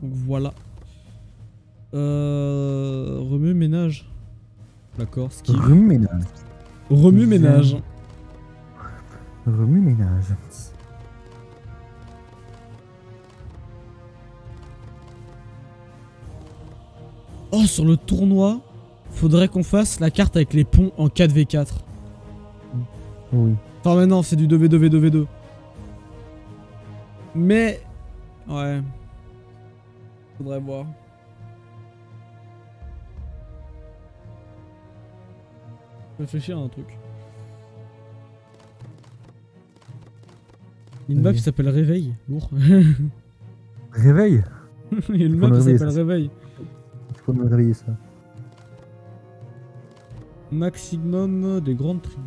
Donc voilà. Remue ménage. D'accord, ski. Remue-ménage. Remue ménage. Remue-ménage. Oh, sur le tournoi, faudrait qu'on fasse la carte avec les ponts en 4v4. Oui. Enfin, maintenant, c'est du 2v2v2v2. Mais... Ouais. Faudrait voir. Réfléchir à un truc. Il y a une map qui s'appelle Réveil. Lourd. Réveil. Il y a une map qui s'appelle Réveil. Il faut me réveiller ça. Maximum des grandes tribus.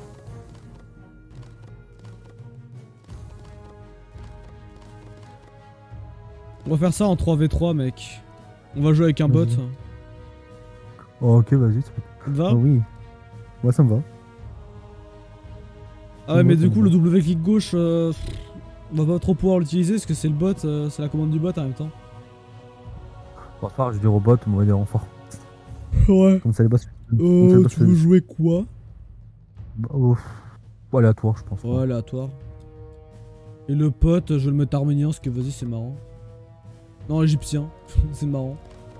On va faire ça en 3v3 mec. On va jouer avec un bot. Oh, ok, vas-y. Ça te va? Oh, oui. Moi ça me va. Ah ouais, mais du coup le double clic gauche, on va pas trop pouvoir l'utiliser parce que c'est le bot, c'est la commande du bot en même temps. Bon, ça, je dis robot, on va des renforts. Ouais. Comme ça les boss. Tu veux jouer quoi? Bah, aléatoire, je pense. Ouais, aléatoire. Et le pote, je vais le mettre arménien parce que vas-y, c'est marrant. Non, égyptien, c'est marrant.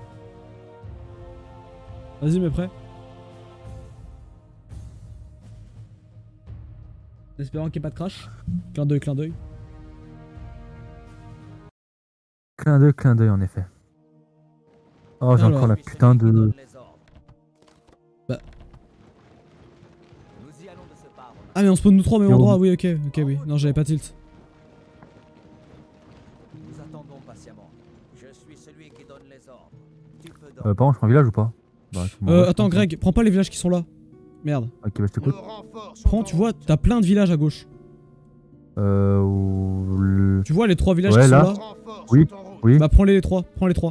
Vas-y, mais prêt? Espérant qu'il n'y ait pas de crash. Clin d'œil, clin d'œil. Clin d'œil en effet. Oh, j'ai encore la putain de... Bah. Ah mais on spawn nous 3 mais endroit, oui ok, oui. Non j'avais pas tilt. Nous attendons patiemment. Je suis celui qui donne les ordres. Tu peux par contre, je prends un village ou pas? Bah, attends Greg, prends pas les villages qui sont là. Merde. Ok, bah je t'écoute. Prends, tu vois, t'as plein de villages à gauche. Tu vois les 3 villages qui sont là? Oui, oui. Bah prends les 3, prends les 3.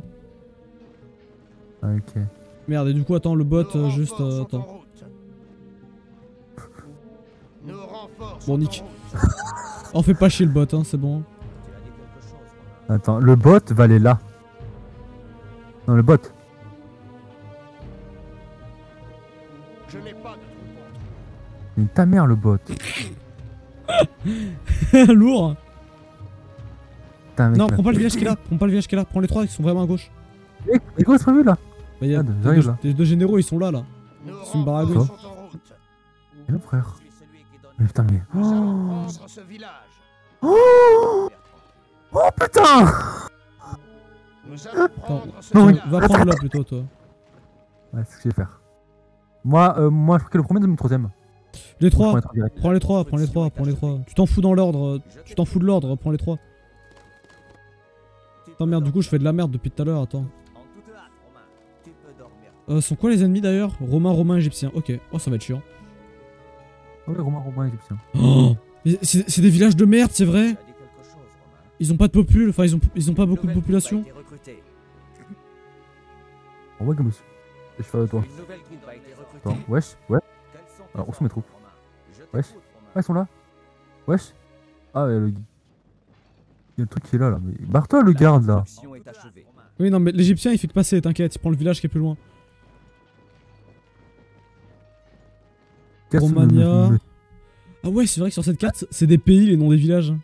Ok. Merde, et du coup attends le bot, juste attends. Bon nick. Oh fais pas chier le bot, hein, c'est bon. Attends, le bot va aller là. Non, le bot. Je n'ai pas de Mais ta mère le bot. Lourd. Mec, non, prends pas le village qui est là, prends les 3 qui sont vraiment à gauche. Mais quoi, c'est prévu là? Bah y'a les deux généraux, ils sont là. C'est une barre à gauche. Et non frère. Mais putain mais... Oh putain. Attends, va prendre là plutôt toi. Ouais, c'est ce que je vais faire. Moi je crois que le premier de mon troisième. Les 3, prends les 3. Tu t'en fous dans l'ordre, tu t'en fous de l'ordre, prends les 3. Attends merde, du coup je fais de la merde depuis tout à l'heure, attends. Sont quoi les ennemis d'ailleurs? Romain, égyptien, ok. Oh ça va être chiant. Ah ouais, Romain, égyptien. Oh, c'est des villages de merde, c'est vrai? Ils ont pas de popul, enfin ils ont pas beaucoup de population. Oh ouais, Gamus. Je fais de toi. Attends, wesh, ouais. Alors, où sont mes troupes? Wesh. Ah, ils sont là. Wesh. Ah, ouais, il y a le truc qui est là, mais barre-toi le garde là. Oui, non, mais l'égyptien il fait que passer, t'inquiète, il prend le village qui est plus loin. Romania. Ah ouais, c'est vrai que sur cette carte, c'est des pays et non des villages.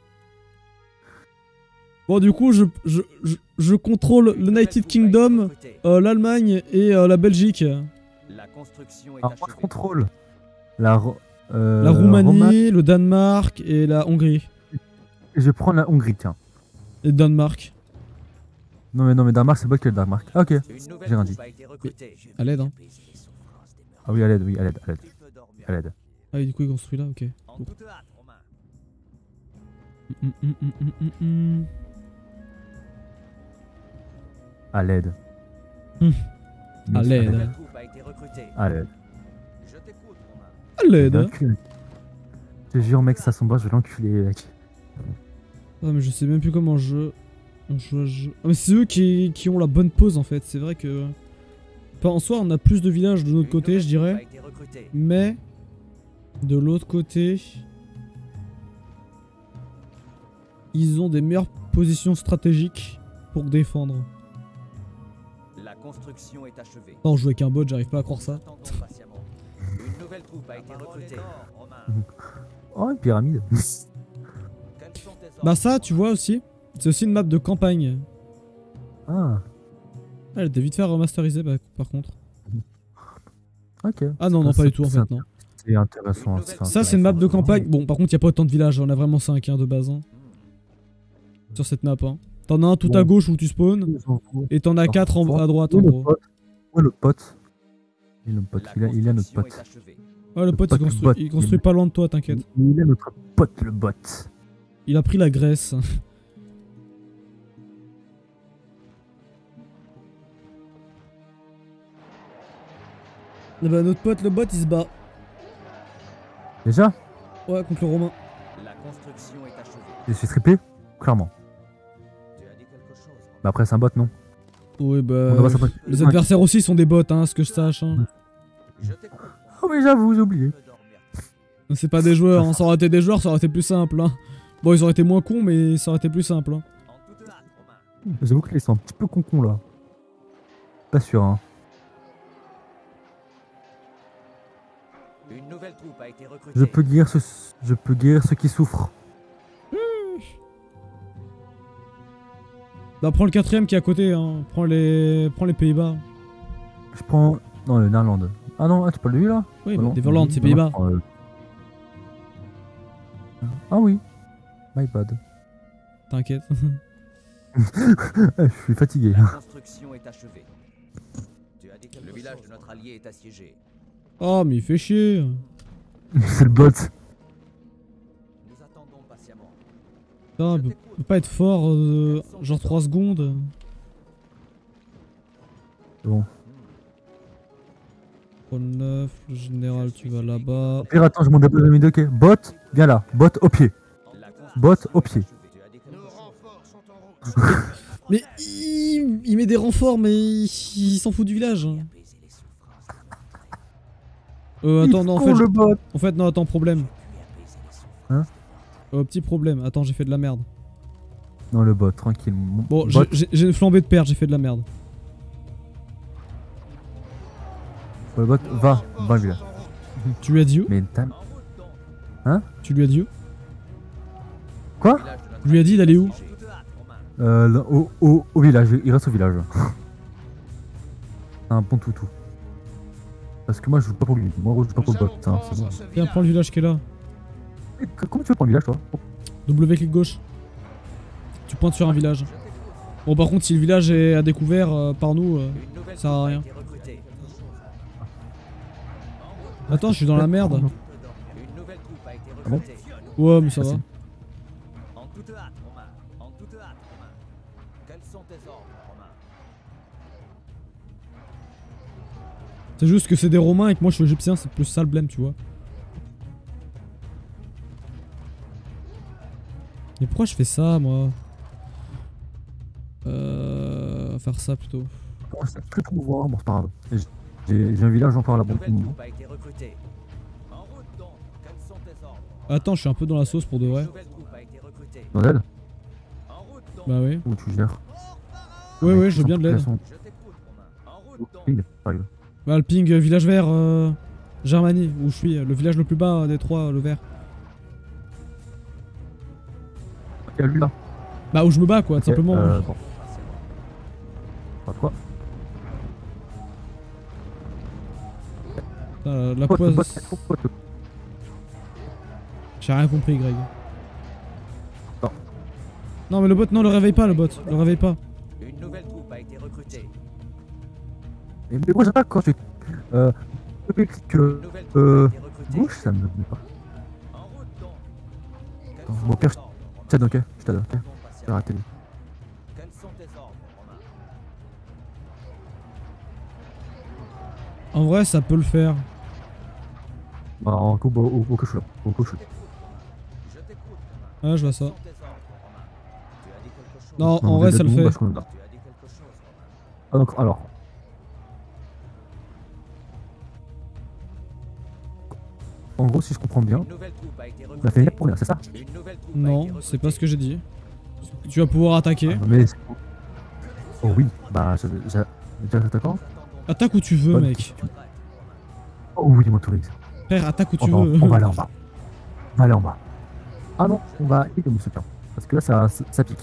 Bon, du coup, je contrôle l'United Kingdom, l'Allemagne et la Belgique. Alors, moi, je contrôle la Roumanie, le Danemark et la Hongrie. Je vais prendre la Hongrie, tiens. Et le Danemark. Non, mais Danemark, c'est pas que le Danemark. Ah, ok, j'ai rien dit. À l'aide, hein. Ah oui, à l'aide, à l'aide. Ah oui, du coup, il construit là, ok. À l'aide. À l'aide. À l'aide. À l'aide. Je te jure, mec, ça son bas, je vais l'enculer, mec. Ah, mais je sais même plus comment je... Ah, mais c'est eux qui ont la bonne pause en fait, c'est vrai que... Enfin, en soi, on a plus de villages de notre côté, je dirais. Mais... De l'autre côté... Ils ont des meilleures positions stratégiques. pour défendre. La construction est achevée. Non, on joue avec un bot, j'arrive pas à croire ça. Attendons patiemment. Une nouvelle troupe a été recrutée. Oh, une pyramide. Quels sont tes ordres, Bah ça, tu Romain? vois aussi, c'est aussi une map de campagne. Ah, Elle était vite fait remasterisée par contre. ok. Ah non, non, pas du tout en fait, non. C'est intéressant. Ça, c'est une map de campagne. Bon, par contre, y a pas autant de villages, on a vraiment 5 de base. Hein, sur cette map. Hein. T'en as un tout à gauche où tu spawns, et t'en as 4 à droite en gros. Ouais, le pote. Il est notre La pote. construction est achevée. Ah, le pote, il construit pas loin de toi, t'inquiète. Il est notre pote, le bot. Il a pris la Grèce. Et bah, notre pote, le bot, il se bat. Déjà, Ouais, contre le Romain. La construction est achevée. je suis trippé, clairement. Tu as dit quelque chose, Romain? Mais après, c'est un bot, non? Oui, On bah. doit pas s'attaquer. Les adversaires aussi sont des bots, hein, ce que je sache. Hein. Je t'écoute. Oh, mais j'avoue, j'ai oublié. Me dormir. C'est pas des joueurs, hein. Ça aurait été des joueurs, ça aurait été plus simple. Hein. Bon, ils auraient été moins cons, mais ça aurait été plus simple. Hein. En toute hâte, Romain. J'avoue qu'ils sont un petit peu con là. Pas sûr, hein. Une nouvelle troupe a été recrutée. Je peux guérir ceux qui souffrent. Bah, prends le 4ème qui est à côté, hein. Prends les Pays-Bas. Je prends. Non, le Néerlande. Ah non, tu parles de lui là? Oui, Ah bah, non, Neverland, c'est non, Pays-Bas. je prends, Ah oui. My bad. T'inquiète. Je suis fatigué. La construction est achevée. Tu as dit que le village de notre allié est assiégé. Oh, mais il fait chier. C'est le bot. Nous attendons patiemment. Putain, il peut pas être fort, genre 3 secondes. Bon. Pro 9, le général, tu vas là-bas. Pire, attends, je m'en dépose de ok. Bot, viens là. Bot au pied. La Bot construction au pied. est achevée. Tu as dit quelque chose? Mais il met des renforts, mais il s'en fout du village. Apaiser les souffrances. Attends, non, le bot. en fait, non, attends, problème. Apaiser les souffrances. Petit problème. Attends, j'ai fait de la merde. Non, le bot, tranquille. Bon, Bot. j'ai une flambée de perte, j'ai fait de la merde. Le bot, va le village. Tu lui as dit où? Mais t'as. Tu lui as dit où? Quoi? Village de notre Je lui ai dit d'aller où? en toute hâte, Romain. Là, au village, il reste au village. C'est un bon toutou. Parce que moi je joue pas pour lui, moi je joue pas pour le bot, hein, c'est bon. Viens, prends le village qui est là. Et comment tu veux prendre le village toi? W clic gauche. Tu pointes sur un village. Bon, par contre, si le village est à découvert par nous, Une nouvelle ça sert à troupe a rien. été recrutée. Attends, je suis dans la merde. Une nouvelle troupe a été bon recrutée. Ouais, mais ça va. Merci. En toute hâte, Romain. En toute hâte, Romain. Quels sont tes ordres, Romain? C'est juste que c'est des Romains et que moi je suis égyptien, c'est plus ça le blême, tu vois. Mais pourquoi je fais ça, moi? Faire ça plutôt. Bon, c'est très trop voir, bon c'est pas grave. J'ai un village encore là-bas. Une nouvelle troupe a été recrutée. En route donc. Quels sont tes ordres? Attends, je suis un peu dans la sauce pour de vrai. Une nouvelle troupe a été recrutée. Dans l'aide? En route donc. Bah oui. Où tu gères? Ouais, ouais, je veux bien de l'aide. Je t'écoute, Romain. En route donc. Ping, arrive. Bah, le ping, village vert, Germanie, où je suis, le village le plus bas des trois, le vert. Ok, lui là. Bah, où je me bats, quoi, tout simplement. Bon. Pas de quoi? La Pote, poisse. pote. J'ai rien compris, Greg. Non. Non, mais le bot, non, le réveille pas, le bot. Le réveille pas. Une nouvelle troupe a été recrutée. Mais moi j'aime pas quand tu. Clic Une nouvelle troupe a été recrutée. gauche, ça me plaît pas. En route donc. Quels Attends, sont mon père, tes ordres, Romain? je t'aide, ok? Je t'aide, ok? Attendons J'ai patiemment. raté. Quels sont tes ordres, Romain? En vrai, ça peut le faire. Bah, en coup, au coach là. Au coach. Je t'écoute, Romain. Ouais, je vois ça. Quels sont tes ordres, Romain? Tu as dit quelque chose? Non, en vrai, ça le fait. Tu as dit quelque chose, Romain. Ah, donc, alors. En gros, si je comprends bien, Une nouvelle troupe a été on a fait recrutée. une pour rien, c'est ça? Une nouvelle troupe a Non, été c'est pas recrutée. ce que j'ai dit. Tu vas pouvoir attaquer. Mais Oh oui, bah j'ai déjà attaquant. Attaque où tu veux, Bonne mec. question. Oh oui, mon touriste. Frère, attaque où On tu va, veux. on va aller en bas. On va aller en bas. Ah non, on va aider mon soutien. Parce que là, ça pique.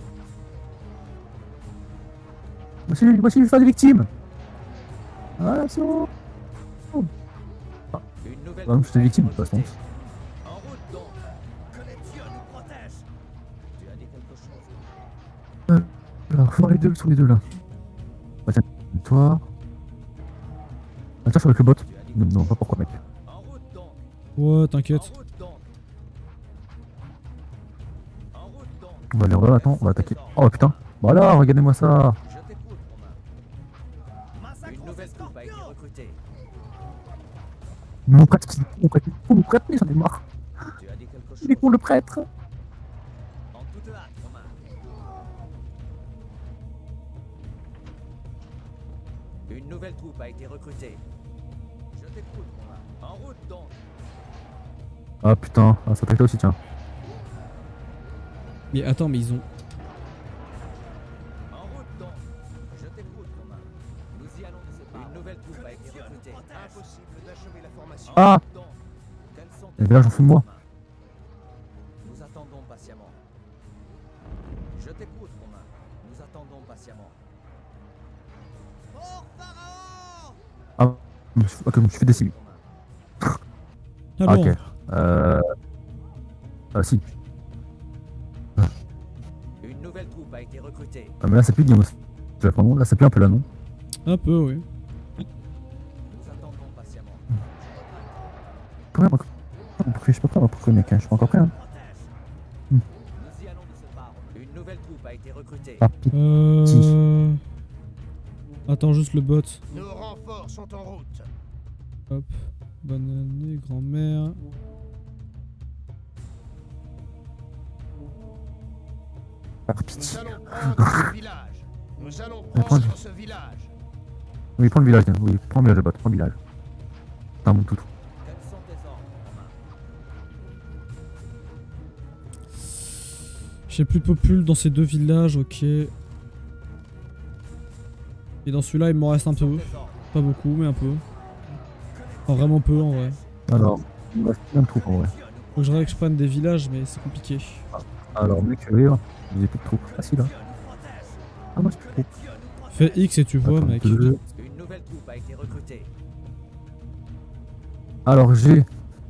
Moi aussi, je vais faire des victimes. Ah, c'est bon. Une nouvelle Bah non, j'étais victime, de troupe toute a été façon. recrutée. En route donc. Que les dieux nous protègent. Tu as dit quelque chose? Alors, faut les deux, sont les deux là. Bah tiens, toi. Ah tiens, je suis avec le bot. Tu as dit Non, quelque non, chose? pas pourquoi, mec. En route donc. Ouais, En t'inquiète. route donc. En route donc. On va aller en bas, attends, on va attaquer. Oh putain. Voilà, regardez-moi ça. Je t'écoute, Romain. Une nouvelle troupe a été recrutée. Mon prêtre, mon prêtre, faut me prêter, j'en ai marre. Tu as dit quelque chose? Il est con le prêtre. En toute hâte, Romain. Une nouvelle troupe a été recrutée. Je t'écoute, Romain. En route donc. Ah putain, ah, ça attaque là aussi, tiens. Mais attends, mais ils ont. En route donc. Je t'écoute, Romain. Nous y allons de ce pas. Une nouvelle troupe a été recrutée. Impossible d'achever la formation. Ah. Donc, quels sont Eh bien là, j'en fous de moi. Romain? Nous attendons patiemment. Je t'écoute, Romain. Nous attendons patiemment. Pour Pharaon! Ah, ok, je me suis fait décimer. Romain. Ah, Alors, ok. Si. Une nouvelle troupe a été recrutée. Ah, mais là, c'est plus Game of Thrones. Là, c'est plus un peu là, non? un peu, oui. Nous attendons patiemment. Quand même, je suis pas prêt, pourquoi, mec, hein, je suis pas encore prêt, hein. Nous y allons de ce pas. Une nouvelle troupe a été recrutée. Ah, Attends, juste le bot. Nos renforts sont en route. Hop. Bonne année, grand-mère. par Nous pitié. allons prendre ce village. Nous allons prendre ce village. Oui, prends le village, oui, prends le village, bot, prends le village. C'est un bon toutou. Quels sont tes ordres, Romain? J'ai plus de popule dans ces deux villages, ok. Et dans celui-là, il m'en reste un peu. Tes ordres. Pas beaucoup, mais un peu. Enfin, vraiment peu en vrai. Alors, il me reste plein de troupes en vrai. Faut que je règle que je prenne des villages, mais c'est compliqué. Alors, mec, vous avez plus de troupes. Ah si, là. Ah, moi, j'ai plus de troupes. Fais X et tu vois, Attends, mec. deux. Une nouvelle troupe a été recrutée. Alors, j'ai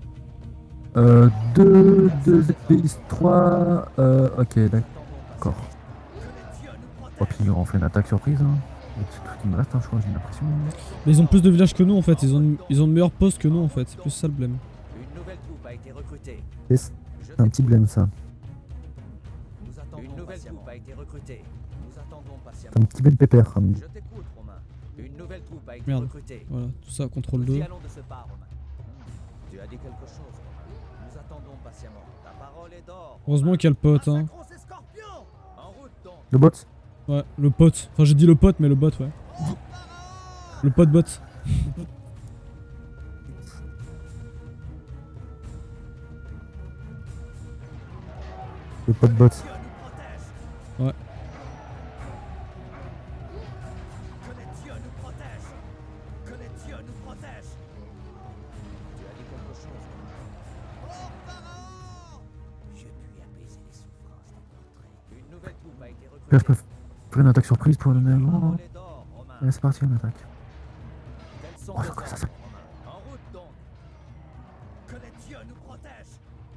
2 épéistes, 3. Ok, d'accord. Oh, puis on fait une attaque surprise. Hein. C'est tout ce qui me reste, hein, je crois, j'ai l'impression. Mais ils ont plus de villages que nous en fait. Ils ont de meilleurs postes que nous en fait. C'est plus ça le blême. Une nouvelle troupe a été recrutée. C'est un petit blême, ça. Nous attendons une nouvelle troupe a été recrutée. Nous attendons C'est patiemment. un petit blême pépère. Hein. Je t'écoute, Romain. Une nouvelle troupe a été Merde. recrutée. Voilà, tout ça, contrôle Nous y 2. allons de ce pas, Romain. Tu as dit quelque chose, Romain. Nous attendons patiemment. Ta parole est d'or. Heureusement qu'il y a le pote, hein. Massacrons ces scorpions. En route donc. Le bot. Ouais, le pote. Enfin, j'ai dit le pote, mais le bot, ouais. Le pote bot. Le pot de bot. Dieu nous protège. Ouais. Que les dieux nous protègent. Que les dieux nous protègent. Tu as dit quelque chose, Romain. Oh, Pharaon! Je puis apaiser les souffrances des portraits. Une nouvelle troupe a été Là, je recrutée. peux faire une attaque surprise pour donner un Ta grand. parole est d'or, Romain. Allez, c'est parti, on attaque. Quels sont Oh, tes c'est quoi ça, ordres, Romain? En route donc. Que les dieux nous protègent.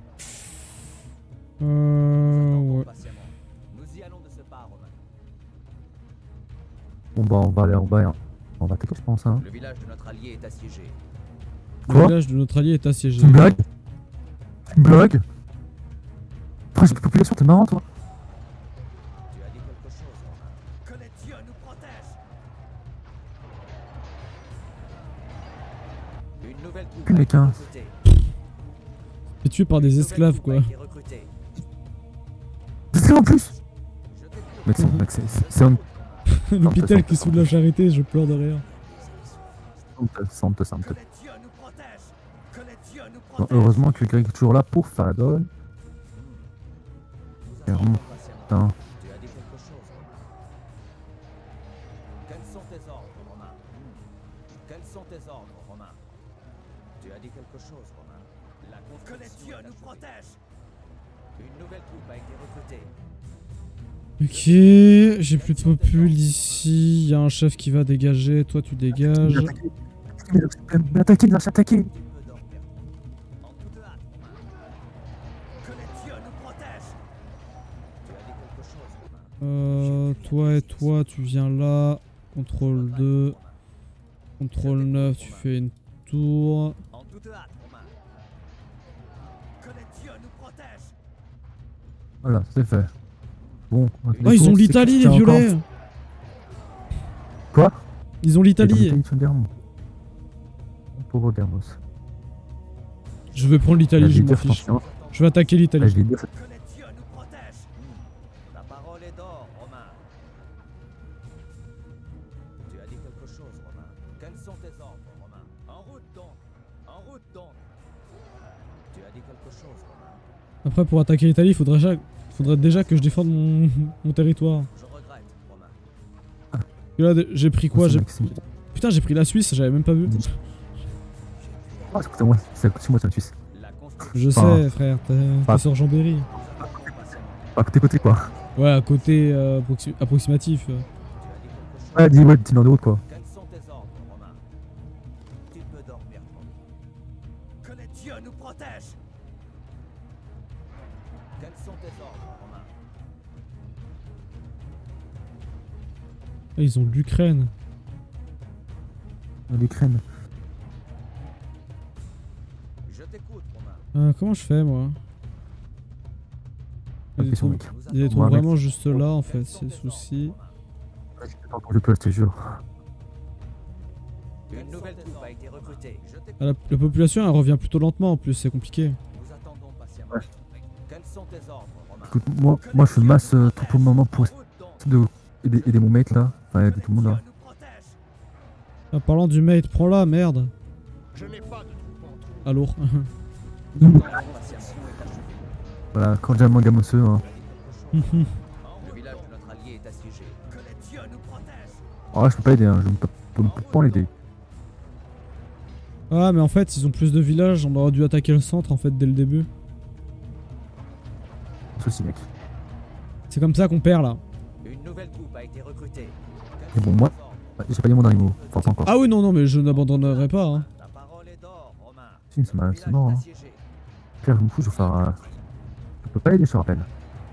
Attendons Ouais. patiemment. Nous y allons de ce pas, Romain. Bon, bah, on va aller en bas. On va attaquer, je pense. Hein. Le village de notre allié est assiégé. Le Quoi village de notre allié est assiégé. C'est une blague? C'est une blague? Après, j'ai plus de population, t'es marrant, toi. Tu as dit quelque chose, Romain. Que les dieux nous protègent. Une nouvelle troupe Plus a les été 15. recrutée. T'es tué par des Une nouvelle esclaves, troupe quoi. a été recrutée. C'est en plus! Je t'écoute. Mec, c'est un. L'hôpital qui soude la charité, je pleure de rire. Sante. Que les dieux nous protègent. Que les dieux nous Bon, protègent. heureusement que Greg est toujours là pour faire la donne. Nous Et attendons vraiment, patiemment. putain. Tu as dit quelque chose, Romain. Quels sont tes ordres, Romain? Quels sont tes ordres, Romain? Tu as dit quelque chose, Romain. La construction Dieu nous protège. Une nouvelle troupe a été recrutée. Ok, j'ai plus de popule ici. Il y a un chef qui va dégager. Toi, tu dégages. Attaquer, il va s'attaquer. Tu peux dormir. En toute hâte, Romain. Que les dieux nous protègent. Tu as dit quelque chose, Romain. Toi et toi, tu viens là. Contrôle 2. Contrôle 9, tu fais une tour. En toute hâte, Romain. Que les dieux nous protègent. Voilà, c'est fait. Bon. Oh, ils ont l'Italie, les violets. Quoi? Ils ont l'Italie. Pauvre Gamos. Je vais prendre l'Italie, je m'en fiche. Je vais attaquer l'Italie. Que les dieux nous protègent. La parole est d'or, Romain. Tu as dit quelque chose, Romain. Quels sont tes ordres, Romain? En route donc. En route donc. Tu as dit quelque chose, Romain. Après, pour attaquer l'Italie, il faudrait déjà que je défende mon territoire. Je regrette, Romain. Et là, j'ai pris quoi? Putain, j'ai pris la Suisse, j'avais même pas vu. Ah, écoutez-moi, c'est moi, c'est la Suisse. La construction. Je sais, frère, t'es sur Jean-Berry. À côté, quoi. Ouais, à côté approximatif. Tu as dit quelque chose. Ouais, dis-moi, 10 heures de route, quoi. Quels sont tes ordres, Romain? Tu peux dormir, tranquille. Que les dieux nous protègent. Quels sont tes ordres, Romain? Ah, ils ont l'Ukraine. L'Ukraine. Je t'écoute, Romain. Comment je fais, moi? Il y a des Question, trous, mec. il y a des trous Ouais, mec. vraiment juste là, en fait, c'est le souci. Je peux, je te jure. Une nouvelle troupe a été recrutée. Je t'écoute. Ah, la population, elle revient plutôt lentement, en plus, c'est compliqué. Nous attendons patiemment. Ouais. Quels sont tes ordres, Romain? Écoute, moi je masse tout pour le moment pour essayer aider mon mate là. Enfin, aider tout le monde là. Ah, parlant du mate, prends-la, merde. Je n'ai pas de troupe en trop. Ah, lourd. Voilà, quand j'ai un manga mosseux, hein. Le village de notre allié est assiégé. Que les dieux nous protègent. Ah, je peux pas aider, hein. Je ne peux pas l'aider. Ah, mais en fait, ils ont plus de villages, on aurait dû attaquer le centre, en fait, dès le début. Ceci, mec. C'est comme ça qu'on perd, là. Une nouvelle troupe a été recrutée. Et bon, moi, j'ai pas dit mon animaux. Enfin, pas encore. Ah oui, non, non, mais je n'abandonnerai pas, hein. La parole est d'or, Romain. Si, c'est Le c'est mort, village hein. est assiégé. Pierre, je me fous, je vais faire. Je peux pas aider, je te rappelle.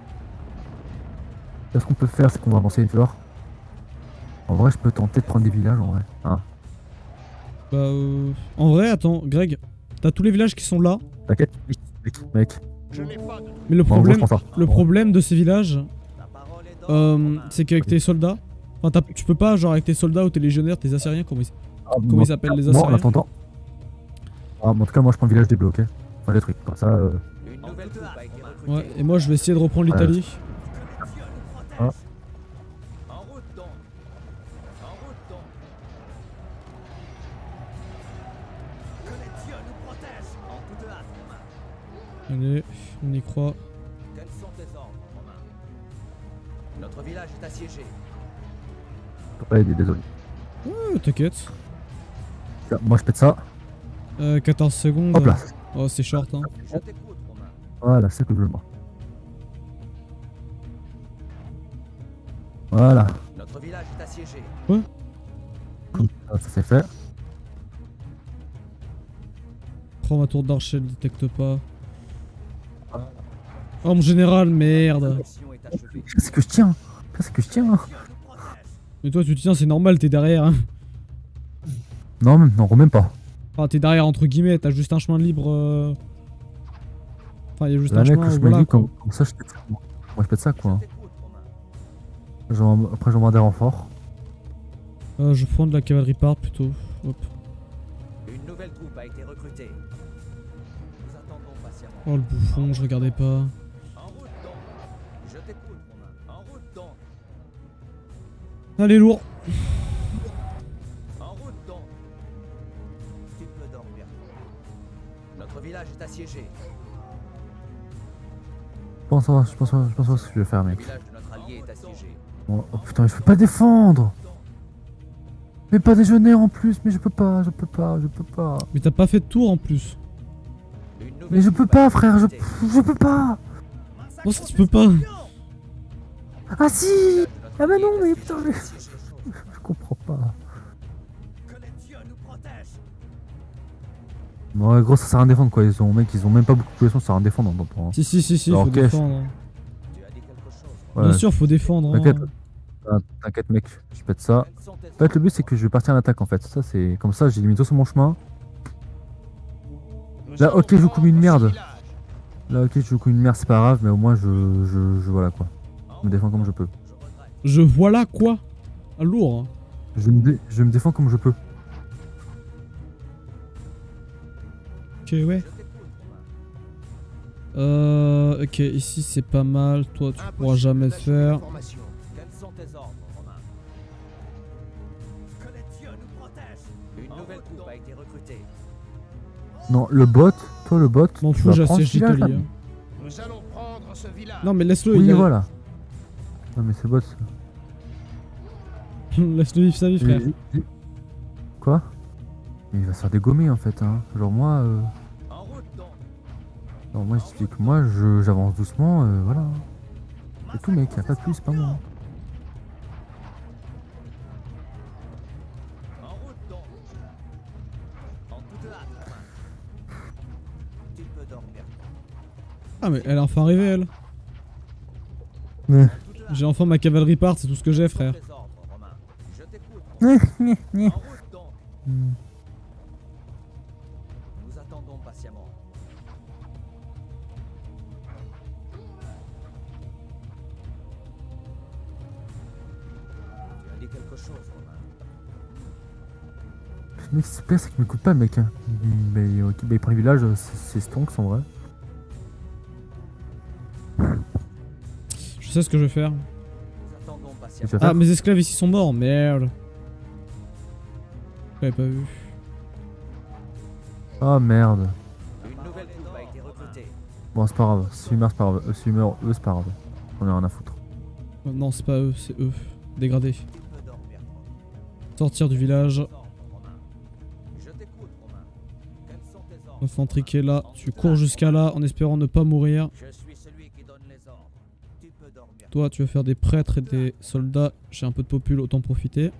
Là, ce qu'on peut faire, c'est qu'on va avancer une fleur. En vrai, je peux tenter de prendre des villages, en vrai. Hein. Bah, en vrai, attends, Greg, t'as tous les villages qui sont là, T'inquiète, mec. Je n'ai pas de mais le Bon, en gros, je problème, prends ça. le problème de ces villages, La parole est d'or, Romain. c'est qu'avec tes soldats, enfin, tu peux pas, genre, avec tes soldats ou tes légionnaires, tes Assyriens, comment ils s'appellent, les Moi, en Assyriens? attendant. Ah, en tout cas, moi, je prends le village des bleus, ok? Enfin, les trucs, quoi. Ça, Une nouvelle troupe a été recrutée. Ouais, et moi, je vais essayer de reprendre l'Italie. Que les dieux nous protègent. Ah. En route donc. En route donc. Que les dieux nous protègent. En toute hâte, Romain. Allez, on y croit. Quels sont tes ordres, Romain? Notre village est assiégé. je peux pas aider, désolé. T'inquiète. Ça, moi, je pète ça. 14 secondes. Hop là. Oh, c'est short, hein. Je t'écoute, Romain. Voilà, c'est ce que je veux, moi. Voilà. Notre village est assiégé. Ça, c'est fait. Prends ma tour d'archer, elle détecte pas. Oh, mon général, La merde. mission est achevée. C'est que je tiens. C'est que je tiens. Dieu nous protège. Mais toi, tu tiens, c'est normal, t'es derrière, hein. Non, même pas. Enfin, t'es derrière, entre guillemets, t'as juste un chemin libre. Enfin, il y a juste Là, un mec, chemin, je me voilà, dis, quoi. comme ça, je pète ça. Moi, je pète ça, quoi. Je t'écoute, Romain. Après, j'envoie des renforts. Je prends de la cavalerie part plutôt. Hop. Une nouvelle troupe a été recrutée. Nous attendons patiemment. Oh, le bouffon, je regardais pas. En route donc. Je t'écoute, Romain. En route donc. Allez, lourd. En route donc. Tu peux dormir. Notre village est assiégé. Je pense à ce que je vais faire, Le mec. village de notre allié est assiégé. Oh putain, je peux pas défendre. Mais pas déjeuner en plus, mais je peux pas. Mais t'as pas fait de tour en plus. Mais je peux pas, frère, je peux pas. Bon, ça tu peux pas. Ah si. Ah bah non, mais putain, je comprends pas. Ouais, gros, ça sert à rien de défendre quoi. Ils ont même pas beaucoup de population, ça sert à rien de défendre en temps. Si, Alors, faut cash. défendre. Ouais. Bien sûr, faut défendre. T'inquiète. Hein. T'inquiète, mec, je pète ça. En fait, le but c'est que je vais partir en attaque en fait. Ça, c'est comme ça, j'ai limité tout sur mon chemin. Là, ok, je joue comme une merde. Là, ok, je joue comme une merde, c'est pas grave, mais au moins, je voilà quoi. Je me défends comme je peux. Je voilà quoi. Ah, lourd. Hein. Je me défends comme je peux. Ok, ouais. Ok, ici c'est pas mal. Toi, tu pourras jamais le faire. Quels sont tes ordres, Romain? Que les dieux nous protègent. Une nouvelle troupe a été recrutée. Non, le bot, toi le bot. M'en tu fous, vas j'ai prendre assez ce village, d'Italie. là. Hein. Nous allons prendre ce village. Non, mais laisse-le. Oui, il a- voilà. Non, mais c'est le bot. Laisse-le vivre sa vie, frère. Quoi? Mais il va se faire dégommer en fait. Hein. Genre, moi. En route donc. Non, moi, je dis que moi, j'avance doucement, voilà. C'est tout, mec, y'a pas de plus, c'est pas moi. En route donc. En toute hâte, Romain. Tu peux dormir. Ah, mais elle est enfin arrivée, elle. Ouais. J'ai enfin ma cavalerie part, c'est tout ce que j'ai, frère. Tes ordres, Romain. Je t'écoute. Romain. En route donc. Nous attendons patiemment. Tu as dit quelque chose, Romain. Mec, c'est pire, c'est qu'il m'écoute pas, le mec. Hein. Mais ok, bah, il prend le village, c'est stonks en vrai. Je sais ce que je vais faire. Nous attendons Et tu patiemment. vas Ah, faire mes esclaves ici sont morts, merde. J'avais pas vu. Ah merde. Une nouvelle troupe a été recrutée. Bon, c'est pas grave. S'il meurt, c'est pas grave. S'il meurt, eux, c'est pas grave. On a rien à foutre. Non, c'est pas eux, c'est eux. Dégradés. Tu peux dormir. Sortir du village. Ordre, Romain. Je t'écoute, Romain. Quels sont tes ordres? Infanterie qui est là. Tu cours jusqu'à là en espérant ne pas mourir. Je suis celui qui donne les ordres. Tu peux dormir. Toi, tu vas faire des prêtres et des soldats. J'ai un peu de popule, autant profiter.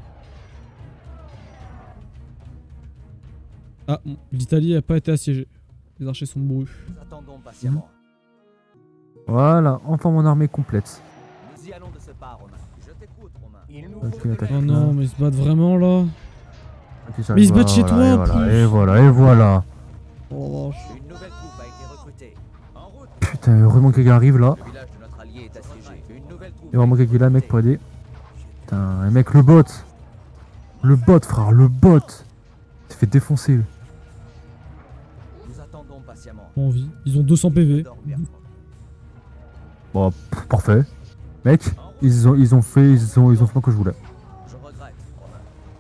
Ah, l'Italie a pas été assiégée. Les archers sont mourus. Nous attendons patiemment. Voilà, enfin mon armée complète. Nous y allons de ce pas, Romain. Je t'écoute, Romain. Il nous Ok, faut attaque. Oh non, mais ils se battent vraiment là. Ok, j'arrive. Mais ils se battent chez toi, Voilà, en et voilà, plus. et voilà, et voilà. Oh la vache. Une nouvelle troupe a été recrutée. En route. Putain, heureusement que quelqu'un arrive là. Le village de notre allié est assiégé. Une nouvelle troupe. Il y a vraiment quelqu'un qui est là, mec, pour aider. Putain, mec, le bot. Le bot, frère, le bot. Il s'est fait défoncer. Nous attendons patiemment. Pas envie. Ils ont 200 Tu peux PV. dormir. Bon, parfait. Mec, ils ont fait ce que je voulais. Je regrette, Romain.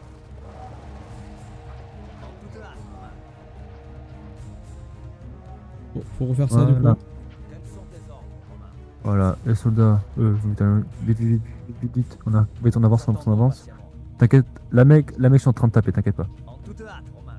En toute hâte, Romain. Bon, faut refaire ça du coup. Voilà. Quels sont tes ordres, Romain? Voilà, les soldats, vite, on avance, Nous on avance. patiemment. T'inquiète, la mec, je suis en train de taper, t'inquiète pas. En toute hâte, Romain.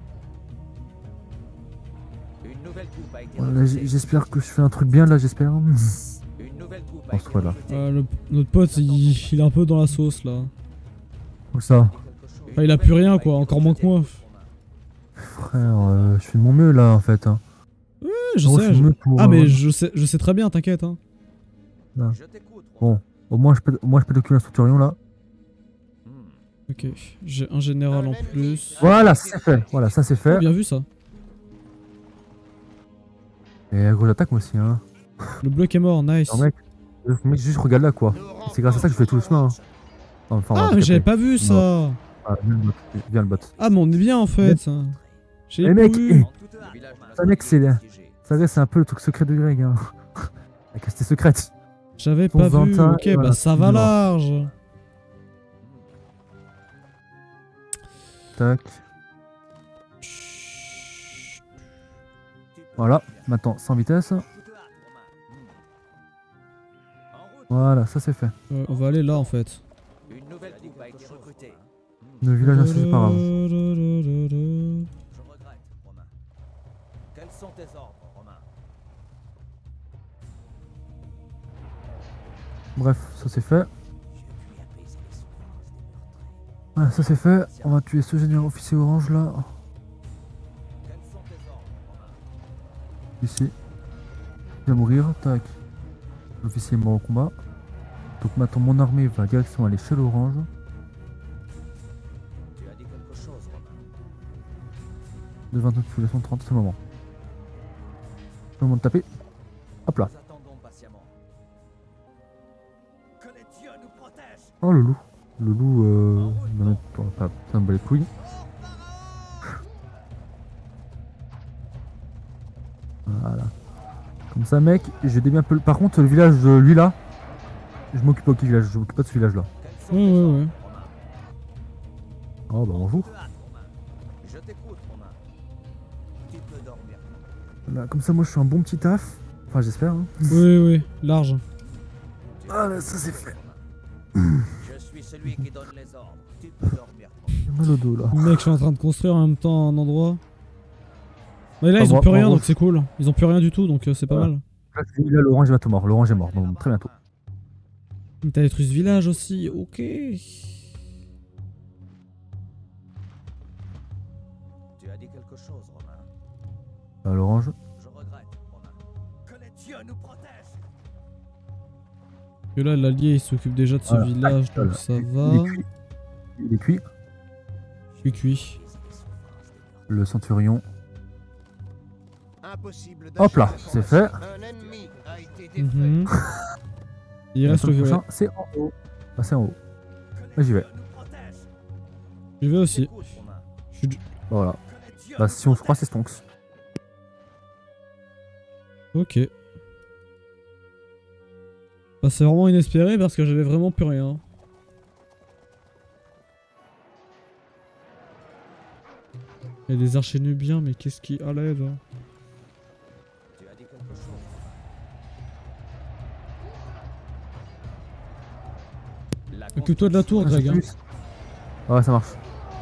Une nouvelle troupe a été Voilà, recrutée. j'espère que je fais un truc bien là, j'espère. Une nouvelle troupe a On été se voit là. recrutée. Notre pote, il est un peu dans la sauce là. Comme ça, Enfin, il a plus rien, quoi, encore moins que moi. frère, je fais de mon mieux là en fait. Hein. Ouais, je Gros, sais. fais de mon mieux pour, Ah, mais je sais très bien, t'inquiète. Hein. Je t'écoute, Romain. Bon, au moins je peux occuper un Centurion là. Ok, j'ai un général en plus. Voilà, c'est fait. Voilà, ça c'est Oh, fait. bien vu ça. Et gros attaque moi aussi hein. Le bloc est mort, nice. Alors, mec, juste regarde là quoi. C'est grâce à ça que je fais tout le chemin. Hein. Enfin, on va Ah, mais j'avais capter. pas vu ça. Ah, viens le bot. Ah, mais on est bien en fait. J'ai Eh, pas mec, vu. En toute hâte, Romain. Ça mec, c'est un peu le truc secret de Greg. Hein. La castée secrète. J'avais Ton pas vu. Zantin, Ok, voilà, bah ça va non. large. Tac. Voilà, maintenant sans vitesse. En toute hâte, Romain. En route. Voilà, ça c'est fait. On va aller là en fait. Une nouvelle troupe a été recrutée. Le village ainsi, c'est pas grave. Je regrette, Romain. Quels sont tes ordres, Romain? Bref, ça c'est fait. J'ai pu apaiser les souffrances des meurtriers. Voilà, ça c'est fait. On va tuer ce général officier orange là. Quels sont tes ordres, Romain? Ici. Il va mourir. Tac. L'officier est mort au combat. Donc maintenant mon armée va directement à l'échelle orange. Tu as dit quelque chose, Romain. De 29 population, 30, c'est le moment. C'est le moment de taper. Hop là. Nous attendons patiemment. Que les dieux nous protègent. Oh le loup. Le loup, il va mettre dans la table. Ça me bat les couilles. Voilà. Comme ça, mec, j'ai dévié un peu. Par contre, le village de lui là, je m'occupe pas du village, je m'occupe pas de ce village là. Quels sont Ouais, tes ouais, ordres, ouais. Romain? Oh bah bonjour. Te hâte, Romain. Je t'écoute, Romain. Tu peux dormir. Voilà, comme ça, moi je suis un bon petit taf. Enfin, j'espère. Hein. Oui, oui, large. Ah là, ça c'est fait. Je suis celui qui donne les ordres. Tu peux dormir. J'ai mal au dos là. Mec, je suis en train de construire en même temps un endroit. Mais là, Ah, ils ont moi- plus moi, rien, moi, donc c'est cool. Ils ont plus rien du tout, donc c'est pas Voilà. mal. Là, l'orange est bientôt mort. L'orange est mort, donc très bientôt. Mais t'as détruit ce village aussi, ok. Tu as dit quelque chose, Romain. L'orange. Je regrette, Romain. Que les dieux nous protègent. Et là, l'allié, il s'occupe déjà de ce Voilà. village, Voilà. donc ça Il va. est cuit. Il est cuit. Cuit. Le centurion. Impossible Hop là, d'agir c'est sans fait. Un ennemi a été défait. Mhm. Il reste le Le violet. prochain, c'est en haut. Ah, c'est en haut. Là, j'y vais. J'y vais aussi. Écoute, Romain. Je suis... Voilà. Bah, si on se croit, c'est Stonks. Ok. Bah, c'est vraiment inespéré parce que j'avais vraiment plus rien. Il y a des archers nubiens, mais qu'est-ce qui... Ah l'aide. Tu as dit quelque chose. La Occupe-toi de la tour, Ah, j'ai Greg. Hein. plus. Ouais, ça marche.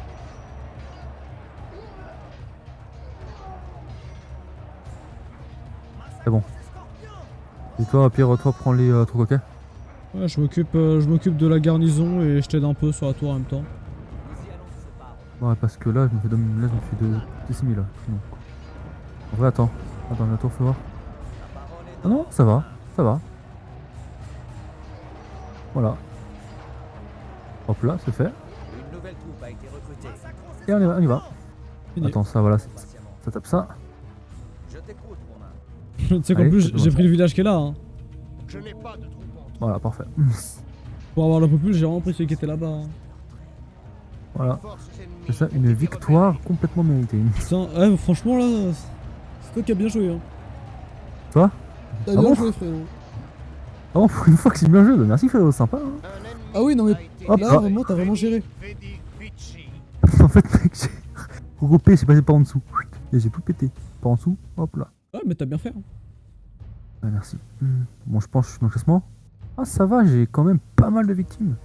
C'est bon. Et toi, Pierre, toi, prends les trucs, ok? Ouais, je m'occupe de la garnison et je t'aide un peu sur la tour en même temps. Nous y allons de ce pas. Ouais, parce que là, je me fais de 6000 là. Sinon. En vrai, attends. Attends, la tour, fais voir. La parole est Ah non, ça va. Ça va. Voilà. Hop là, c'est fait. Une nouvelle troupe a été recrutée. Et on y va, on y va. Fini. Attends, ça, voilà. Patiemment. Ça tape ça. Je t'écoute, Romain. Tu sais qu'en Allez, plus, c'est j'ai bon. pris le village qui est là. Hein. Je n'ai pas de troupe en Voilà, parfait. Pour avoir la popule, j'ai vraiment pris celui qui était là-bas. Hein. Voilà. forces ennemies. C'est ça, une victoire complètement méritée. Putain, ouais, franchement là, c'est toi qui as bien joué. Hein. Toi? T'as Ah bien bon joué, frérot. Ah bon, pour une fois que j'ai bien joué, bah merci frérot, sympa. Hein. Un ennemi Ah oui, non, mais a été hop, là, ah. vraiment, t'as vraiment géré. Vedi Vici. En fait, mec, j'ai regroupé, j'ai passé par en dessous. Et j'ai tout pété. Par en dessous, hop là. Ouais, mais t'as bien fait. Hein. Ouais, merci. Bon, je pense que je suis dans le classement. Ah, ça va, j'ai quand même pas mal de victimes.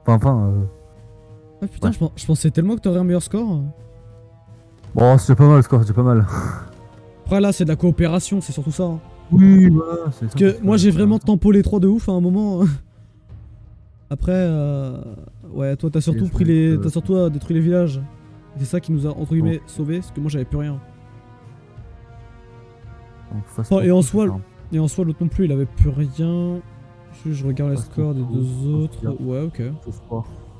Ah putain, Ouais. je pensais tellement que t'aurais un meilleur score. Bon, c'est déjà pas mal le score, c'est déjà pas mal. Après là, c'est de la coopération, c'est surtout ça. Hein. Oui, voilà, c'est Parce que moi, j'ai vraiment tempo les trois de ouf à un moment. Après, ouais, toi, t'as surtout pris les, t'as surtout détruit les villages. C'est ça qui nous a entre guillemets sauvés, parce que moi, j'avais plus rien. Oh, et en soi, l'autre non plus, il avait plus rien. Je regarde les Fast scores des food, deux autres. bien. Ouais, ok. Ce soir.